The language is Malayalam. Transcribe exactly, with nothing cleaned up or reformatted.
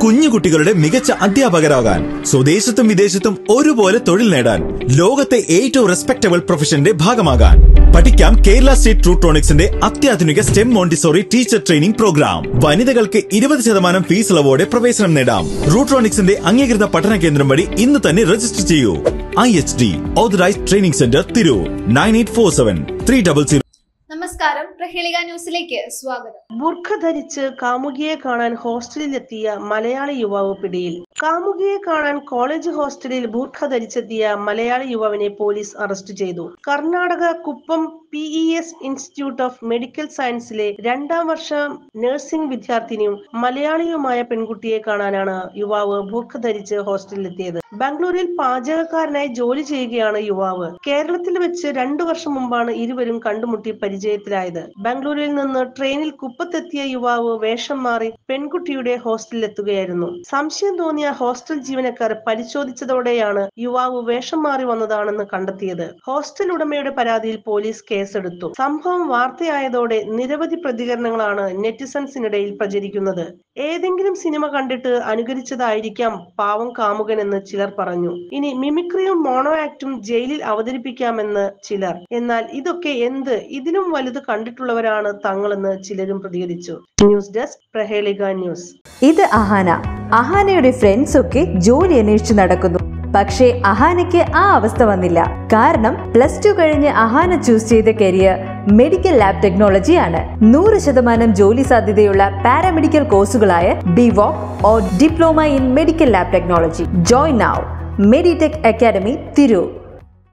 കുഞ്ഞു കുട്ടികളുടെ മികച്ച അധ്യാപകരാകാൻ, സ്വദേശത്തും വിദേശത്തും ഒരുപോലെ തൊഴിൽ നേടാൻ, ലോകത്തെ ഏറ്റവും റെസ്പെക്ടബിൾ പ്രൊഫഷന്റെ ഭാഗമാകാൻ പഠിക്കാം കേരള സ്റ്റേറ്റ് റൂട്രോണിക്സിന്റെ അത്യാധുനിക STEM Montessori teacher training program. വനിതകൾക്ക് ഇരുപത് ശതമാനം ഫീസ് ഇളവോടെ പ്രവേശനം നേടാം. റൂട്രോണിക്സിന്റെ അംഗീകൃത പഠന കേന്ദ്രം വഴി ഇന്ന് തന്നെ രജിസ്റ്റർ ചെയ്യൂ. I H D authorized training centre Tirur nine eight four seven three double zero. നമസ്കാരം, പ്രഹേളിക ന്യൂസിലേക്ക് സ്വാഗതം. ബുർഖ ധരിച്ച് കാമുകിയെ കാണാൻ ഹോസ്റ്റലിലെത്തിയ മലയാളി യുവാവ് പിടിയിൽ. കാമുകിയെ കാണാൻ കോളേജ് ഹോസ്റ്റലിൽ ബുർഖ ധരിച്ചെത്തിയ മലയാളി യുവാവിനെ പോലീസ് അറസ്റ്റ് ചെയ്തു. Karnataka Kuppam P E S institute of medical സയൻസിലെ രണ്ടാം വർഷ നഴ്സിംഗ് വിദ്യാർത്ഥിനിയും മലയാളിയുമായ പെൺകുട്ടിയെ കാണാനാണ് യുവാവ് ബുർഖ ധരിച്ച് ഹോസ്റ്റലിലെത്തിയത്. ബാംഗ്ലൂരിൽ പാചകക്കാരനായി ജോലി ചെയ്യുകയാണ് യുവാവ്. കേരളത്തിൽ വെച്ച് രണ്ടു വർഷം മുമ്പാണ് ഇരുവരും കണ്ടുമുട്ടി പരിചയത്തിലായത്. ബാംഗ്ലൂരിൽ നിന്ന് ട്രെയിനിൽ കുപ്പത്തെത്തിയ യുവാവ് വേഷം മാറി പെൺകുട്ടിയുടെ ഹോസ്റ്റലിലെത്തുകയായിരുന്നു. സംശയം തോന്നിയ ഹോസ്റ്റൽ ജീവനക്കാർ പരിശോധിച്ചതോടെയാണ് യുവാവ് വേഷം മാറി വന്നതാണെന്ന് കണ്ടെത്തിയത്. ഹോസ്റ്റൽ ഉടമയുടെ പരാതിയിൽ പോലീസ് കേസെടുത്തു. സംഭവം വാർത്തയായതോടെ നിരവധി പ്രതികരണങ്ങളാണ് നെറ്റിസൺസിനിടയിൽ പ്രചരിക്കുന്നത്. ഏതെങ്കിലും സിനിമ കണ്ടിട്ട് അനുകരിച്ചതായിരിക്കാം പാവം കാമുകനെന്ന് ചിലർ പറഞ്ഞു. ഇനി മിമിക്രിയും മോണോ ആക്ടും ജയിലിൽ അവതരിപ്പിക്കാമെന്ന് ചിലർ. എന്നാൽ ഇതൊക്കെ എന്ത്, ഇതിലും വലുത് കണ്ടിട്ടുള്ളവരാണ് തങ്ങളെന്ന് ചിലരും പ്രതികരിച്ചു. News desk, Prahelika news. ഇത് അഹാന. അഹാനയുടെ ഫ്രണ്ട്സ് ഒക്കെ ജോലി അന്വേഷിച്ച് നടക്കുന്നു. പക്ഷേ അഹാനയ്ക്ക് ആ അവസ്ഥ വന്നില്ല. കാരണം പ്ലസ് ടു കഴിഞ്ഞ് അഹാന ചൂസ് ചെയ്ത കരിയർ മെഡിക്കൽ ലാബ് ടെക്നോളജി ആണ്. നൂറ് ശതമാനം ജോലി സാധ്യതയുള്ള പാരാമെഡിക്കൽ കോഴ്സുകളായ B Voc or diploma in medical lab technology. Join now. Meditech academy Tirur.